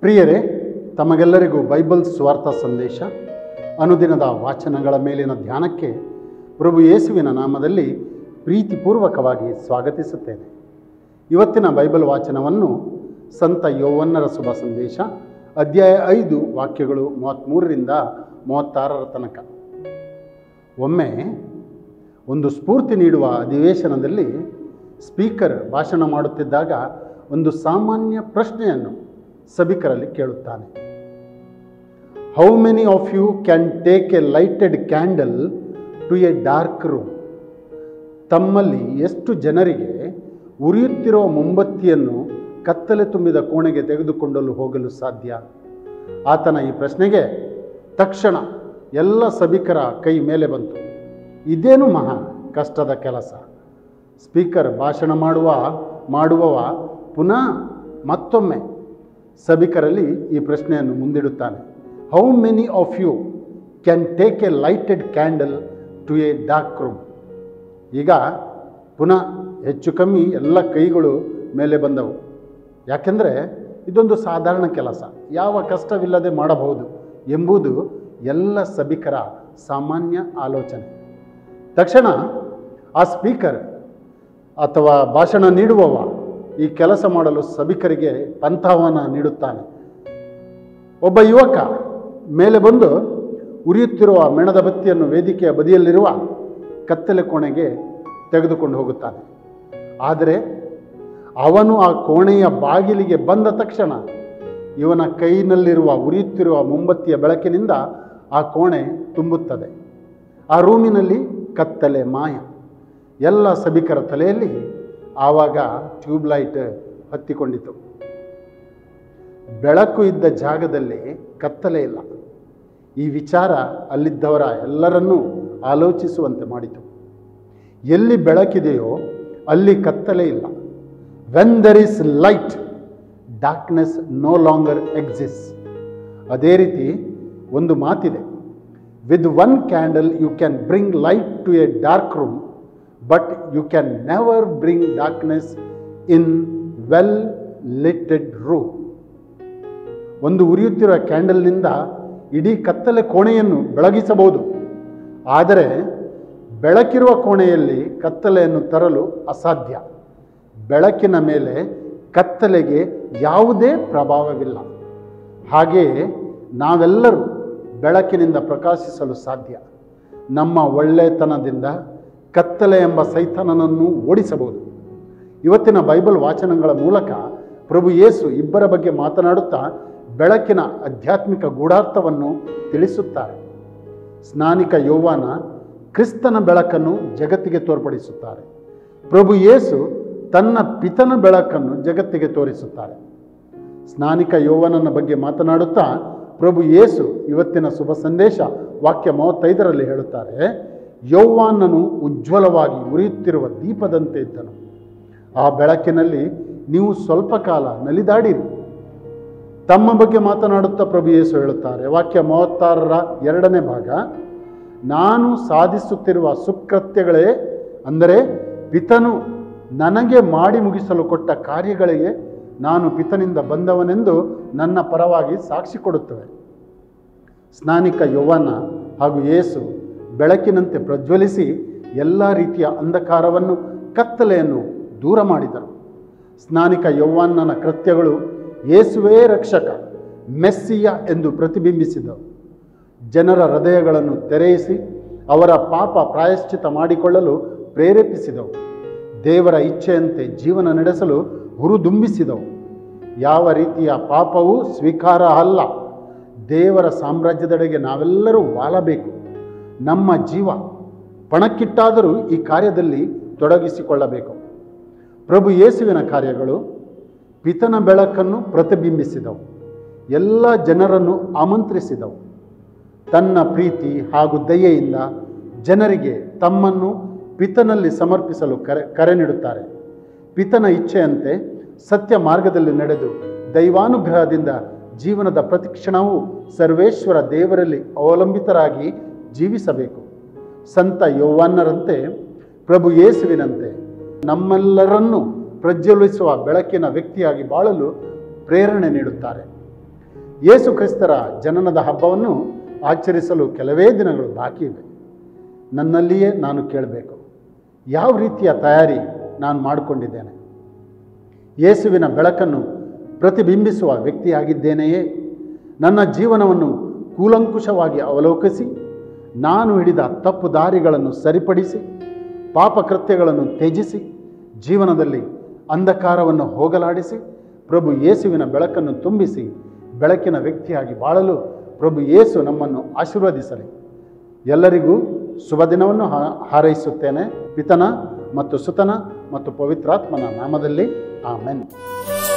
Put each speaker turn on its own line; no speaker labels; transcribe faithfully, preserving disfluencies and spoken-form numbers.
ಪ್ರಿಯರೇ, ತಮಗೆಲ್ಲರಿಗೂ ಬೈಬಲ್ ಸುವಾರ್ಥ ಸಂದೇಶ ಅನುದಿನದ ವಾಚನಗಳ ಮೇಲಿನ ಧ್ಯಾನಕ್ಕೆ ಪ್ರಭು ಯೇಸುವಿನ ನಾಮದಲ್ಲಿ ಪ್ರೀತಿಪೂರ್ವಕವಾಗಿ ಸ್ವಾಗತಿಸುತ್ತೇನೆ. ಇವತ್ತಿನ ಬೈಬಲ್ ವಾಚನವನ್ನು ಸಂತ ಯೋವನ್ನರ ಶುಭ ಸಂದೇಶ ಅಧ್ಯಾಯ ಐದು ವಾಕ್ಯಗಳು ಮೂವತ್ತ್ಮೂರರಿಂದ ಮೂವತ್ತಾರರ ತನಕ. ಒಮ್ಮೆ ಒಂದು ಸ್ಫೂರ್ತಿ ನೀಡುವ ಅಧಿವೇಶನದಲ್ಲಿ ಸ್ಪೀಕರ್ ಭಾಷಣ ಮಾಡುತ್ತಿದ್ದಾಗ ಒಂದು ಸಾಮಾನ್ಯ ಪ್ರಶ್ನೆಯನ್ನು ಸಭಿಕರಲ್ಲಿ ಕೇಳುತ್ತಾನೆ. How many of you can take a lighted candle to a dark room? ತಮ್ಮಲ್ಲಿ ಎಷ್ಟು ಜನರಿಗೆ ಉರಿಯುತ್ತಿರುವ ಮೊಂಬತ್ತಿಯನ್ನು ಕತ್ತಲೆ ತುಂಬಿದ ಕೋಣೆಗೆ ತೆಗೆದುಕೊಂಡಲು ಹೋಗಲು ಸಾಧ್ಯ? ಆತನ ಈ ಪ್ರಶ್ನೆಗೆ ತಕ್ಷಣ ಎಲ್ಲ ಸಭಿಕರ ಕೈ ಮೇಲೆ ಬಂತು. ಇದೇನು ಮಹಾ ಕಷ್ಟದ ಕೆಲಸ. ಸ್ಪೀಕರ್ ಭಾಷಣ ಮಾಡುವ ಮಾಡುವವ ಪುನಃ ಮತ್ತೊಮ್ಮೆ ಸಭಿಕರಲ್ಲಿ ಈ ಪ್ರಶ್ನೆಯನ್ನು ಮುಂದಿಡುತ್ತಾನೆ. How many of you can take a lighted candle to a dark room? ಈಗ ಪುನಃ ಹೆಚ್ಚು ಕಮ್ಮಿ ಎಲ್ಲ ಕೈಗಳು ಮೇಲೆ ಬಂದವು. ಯಾಕೆಂದರೆ ಇದೊಂದು ಸಾಧಾರಣ ಕೆಲಸ, ಯಾವ ಕಷ್ಟವಿಲ್ಲದೆ ಮಾಡಬಹುದು ಎಂಬುದು ಎಲ್ಲ ಸಭಿಕರ ಸಾಮಾನ್ಯ ಆಲೋಚನೆ. ತಕ್ಷಣ ಆ ಸ್ಪೀಕರ್ ಅಥವಾ ಭಾಷಣ ನೀಡುವವ ಈ ಕೆಲಸ ಮಾಡಲು ಸಭಿಕರಿಗೆ ಪಂಥಾಹ್ವಾನ ನೀಡುತ್ತಾನೆ. ಒಬ್ಬ ಯುವಕ ಮೇಲೆ ಬಂದು ಉರಿಯುತ್ತಿರುವ ಮೆಣದ ಬತ್ತಿಯನ್ನು ವೇದಿಕೆಯ ಬದಿಯಲ್ಲಿರುವ ಕತ್ತಲೆ ಕೋಣೆಗೆ ತೆಗೆದುಕೊಂಡು ಹೋಗುತ್ತಾನೆ. ಆದರೆ ಅವನು ಆ ಕೋಣೆಯ ಬಾಗಿಲಿಗೆ ಬಂದ ತಕ್ಷಣ ಇವನ ಕೈನಲ್ಲಿರುವ ಉರಿಯುತ್ತಿರುವ ಮೊಂಬತ್ತಿಯ ಬೆಳಕಿನಿಂದ ಆ ಕೋಣೆ ತುಂಬುತ್ತದೆ. ಆ ರೂಮಿನಲ್ಲಿ ಕತ್ತಲೆ ಮಾಯ. ಎಲ್ಲ ಸಭಿಕರ ತಲೆಯಲ್ಲಿ ಆವಾಗ ಟ್ಯೂಬ್ಲೈಟ್ ಹತ್ತಿಕೊಂಡಿತು. ಬೆಳಕು ಇದ್ದ ಜಾಗದಲ್ಲಿ ಕತ್ತಲೆ ಇಲ್ಲ. ಈ ವಿಚಾರ ಅಲ್ಲಿದ್ದವರ ಎಲ್ಲರನ್ನೂ ಆಲೋಚಿಸುವಂತೆ ಮಾಡಿತು. ಎಲ್ಲಿ ಬೆಳಕಿದೆಯೋ ಅಲ್ಲಿ ಕತ್ತಲೆ ಇಲ್ಲ. When there is light, darkness no longer exist. ಅದೇ ರೀತಿ ಒಂದು ಮಾತಿದೆ, with one candle you can bring light to a dark room, but you can never bring darkness in well lighted room. ಒಂದು ಉರಿಯುತ್ತಿರುವ ಕ್ಯಾಂಡಲ್ನಿಂದ ಇಡೀ ಕತ್ತಲೆ ಕೋಣೆಯನ್ನು ಬೆಳಗಿಸಬಹುದು, ಆದರೆ ಬೆಳಕಿರುವ ಕೋಣೆಯಲ್ಲಿ ಕತ್ತಲೆಯನ್ನು ತರಲು ಅಸಾಧ್ಯ. ಬೆಳಕಿನ ಮೇಲೆ ಕತ್ತಲೆಗೆ ಯಾವುದೇ ಪ್ರಭಾವವಿಲ್ಲ. ಹಾಗೆಯೇ ನಾವೆಲ್ಲರೂ ಬೆಳಕಿನಿಂದ ಪ್ರಕಾಶಿಸಲು ಸಾಧ್ಯ. ನಮ್ಮ ಒಳ್ಳೆತನದಿಂದ ಕತ್ತಲೆ ಎಂಬ ಸೈತಾನನನ್ನು ಓಡಿಸಬಹುದು. ಇವತ್ತಿನ ಬೈಬಲ್ ವಾಚನಗಳ ಮೂಲಕ ಪ್ರಭು ಯೇಸು ಇಬ್ಬರ ಬಗ್ಗೆ ಮಾತನಾಡುತ್ತಾ ಬೆಳಕಿನ ಆಧ್ಯಾತ್ಮಿಕ ಗೂಢಾರ್ಥವನ್ನು ತಿಳಿಸುತ್ತಾರೆ. ಸ್ನಾನಿಕ ಯೋವಾನ ಕ್ರಿಸ್ತನ ಬೆಳಕನ್ನು ಜಗತ್ತಿಗೆ ತೋರ್ಪಡಿಸುತ್ತಾರೆ. ಪ್ರಭು ಯೇಸು ತನ್ನ ಪಿತನ ಬೆಳಕನ್ನು ಜಗತ್ತಿಗೆ ತೋರಿಸುತ್ತಾರೆ. ಸ್ನಾನಿಕ ಯೋವಾನನ ಬಗ್ಗೆ ಮಾತನಾಡುತ್ತಾ ಪ್ರಭು ಯೇಸು ಇವತ್ತಿನ ಶುಭ ಸಂದೇಶ ವಾಕ್ಯ ಮೂವತ್ತೈದರಲ್ಲಿ ಹೇಳುತ್ತಾರೆ, ಯೋವಾನನು ಉಜ್ವಲವಾಗಿ ಉರಿಯುತ್ತಿರುವ ದೀಪದಂತೆ ಇದ್ದನು. ಆ ಬೆಳಕಿನಲ್ಲಿ ನೀವು ಸ್ವಲ್ಪ ಕಾಲ ನಲಿದಾಡಿರಿ. ತಮ್ಮ ಬಗ್ಗೆ ಮಾತನಾಡುತ್ತಾ ಪ್ರಭು ಯೇಸು ಹೇಳುತ್ತಾರೆ, ವಾಕ್ಯ ಮೂವತ್ತಾರರ ಎರಡನೇ ಭಾಗ, ನಾನು ಸಾಧಿಸುತ್ತಿರುವ ಸುಕೃತ್ಯಗಳೇ, ಅಂದರೆ ಪಿತನು ನನಗೆ ಮಾಡಿ ಮುಗಿಸಲು ಕೊಟ್ಟ ಕಾರ್ಯಗಳಿಗೆ ನಾನು ಪಿತನಿಂದ ಬಂದವನೆಂದು ನನ್ನ ಪರವಾಗಿ ಸಾಕ್ಷಿ ಕೊಡುತ್ತವೆ. ಸ್ನಾನಿಕ ಯೋವಾನ ಹಾಗೂ ಯೇಸು ಬೆಳಕಿನಂತೆ ಪ್ರಜ್ವಲಿಸಿ ಎಲ್ಲ ರೀತಿಯ ಅಂಧಕಾರವನ್ನು, ಕತ್ತಲೆಯನ್ನು ದೂರ ಮಾಡಿದರು. ಸ್ನಾನಿಕ ಯೋವಾನನ ಕೃತ್ಯಗಳು ಯೇಸುವೇ ರಕ್ಷಕ, ಮೆಸ್ಸಿಯ ಎಂದು ಪ್ರತಿಬಿಂಬಿಸಿದವು. ಜನರ ಹೃದಯಗಳನ್ನು ತೆರೆಯಿಸಿ ಅವರ ಪಾಪ ಪ್ರಾಯಶ್ಚಿತ ಮಾಡಿಕೊಳ್ಳಲು ಪ್ರೇರೇಪಿಸಿದವು. ದೇವರ ಇಚ್ಛೆಯಂತೆ ಜೀವನ ನಡೆಸಲು ಹುರಿದುಂಬಿಸಿದವು. ಯಾವ ರೀತಿಯ ಪಾಪವೂ ಸ್ವೀಕಾರ ಅಲ್ಲ. ದೇವರ ಸಾಮ್ರಾಜ್ಯದೆಡೆಗೆ ನಾವೆಲ್ಲರೂ ವಾಲಬೇಕು. ನಮ್ಮ ಜೀವ ಪಣಕ್ಕಿಟ್ಟಾದರೂ ಈ ಕಾರ್ಯದಲ್ಲಿ ತೊಡಗಿಸಿಕೊಳ್ಳಬೇಕು. ಪ್ರಭು ಯೇಸುವಿನ ಕಾರ್ಯಗಳು ಪಿತನ ಬೆಳಕನ್ನು ಪ್ರತಿಬಿಂಬಿಸಿದವು. ಎಲ್ಲ ಜನರನ್ನು ಆಮಂತ್ರಿಸಿದವು. ತನ್ನ ಪ್ರೀತಿ ಹಾಗೂ ದಯೆಯಿಂದ ಜನರಿಗೆ ತಮ್ಮನ್ನು ಪಿತನಲ್ಲಿ ಸಮರ್ಪಿಸಲು ಕರೆ ಕರೆ ನೀಡುತ್ತಾರೆ. ಪಿತನ ಇಚ್ಛೆಯಂತೆ ಸತ್ಯ ಮಾರ್ಗದಲ್ಲಿ ನಡೆದು ದೈವಾನುಗ್ರಹದಿಂದ ಜೀವನದ ಪ್ರತಿಕ್ಷಣವೂ ಸರ್ವೇಶ್ವರ ದೇವರಲ್ಲಿ ಅವಲಂಬಿತರಾಗಿ ಜೀವಿಸಬೇಕು. ಸಂತ ಯೋವಾನರಂತೆ ಪ್ರಭು ಯೇಸುವಿನಂತೆ ನಮ್ಮೆಲ್ಲರನ್ನೂ ಪ್ರಜ್ವಲಿಸುವ ಬೆಳಕಿನ ವ್ಯಕ್ತಿಯಾಗಿ ಬಾಳಲು ಪ್ರೇರಣೆ ನೀಡುತ್ತಾರೆ. ಯೇಸು ಕ್ರಿಸ್ತರ ಜನನದ ಹಬ್ಬವನ್ನು ಆಚರಿಸಲು ಕೆಲವೇ ದಿನಗಳು ಬಾಕಿ ಇವೆ. ನನ್ನಲ್ಲಿಯೇ ನಾನು ಕೇಳಬೇಕು, ಯಾವ ರೀತಿಯ ತಯಾರಿ ನಾನು ಮಾಡಿಕೊಂಡಿದ್ದೇನೆ? ಯೇಸುವಿನ ಬೆಳಕನ್ನು ಪ್ರತಿಬಿಂಬಿಸುವ ವ್ಯಕ್ತಿಯಾಗಿದ್ದೇನೆಯೇ? ನನ್ನ ಜೀವನವನ್ನು ಕೂಲಂಕುಷವಾಗಿ ಅವಲೋಕಿಸಿ, ನಾನು ಹಿಡಿದ ತಪ್ಪು ದಾರಿಗಳನ್ನು ಸರಿಪಡಿಸಿ, ಪಾಪಕೃತ್ಯಗಳನ್ನು ತ್ಯಜಿಸಿ, ಜೀವನದಲ್ಲಿ ಅಂಧಕಾರವನ್ನು ಹೋಗಲಾಡಿಸಿ, ಪ್ರಭು ಯೇಸುವಿನ ಬೆಳಕನ್ನು ತುಂಬಿಸಿ ಬೆಳಕಿನ ವ್ಯಕ್ತಿಯಾಗಿ ಬಾಳಲು ಪ್ರಭು ಯೇಸು ನಮ್ಮನ್ನು ಆಶೀರ್ವದಿಸಲಿ. ಎಲ್ಲರಿಗೂ ಶುಭ ದಿನವನ್ನು ಹಾರೈಸುತ್ತೇನೆ. ಪಿತನ ಮತ್ತು ಸುತನ ಮತ್ತು ಪವಿತ್ರಾತ್ಮನ ನಾಮದಲ್ಲಿ ಆಮೆನ್.